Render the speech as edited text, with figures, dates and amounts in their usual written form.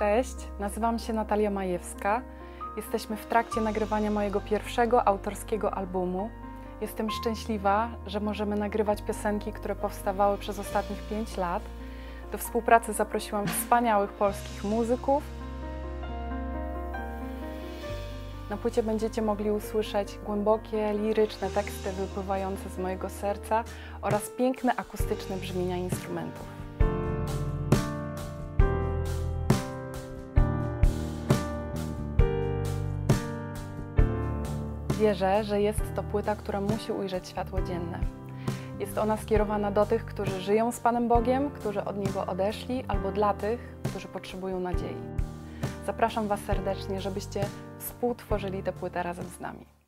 Cześć, nazywam się Natalia Majewska. Jesteśmy w trakcie nagrywania mojego pierwszego autorskiego albumu. Jestem szczęśliwa, że możemy nagrywać piosenki, które powstawały przez ostatnich 5 lat. Do współpracy zaprosiłam wspaniałych polskich muzyków. Na płycie będziecie mogli usłyszeć głębokie, liryczne teksty wypływające z mojego serca oraz piękne akustyczne brzmienia instrumentów. Wierzę, że jest to płyta, która musi ujrzeć światło dzienne. Jest ona skierowana do tych, którzy żyją z Panem Bogiem, którzy od Niego odeszli, albo dla tych, którzy potrzebują nadziei. Zapraszam Was serdecznie, żebyście współtworzyli tę płytę razem z nami.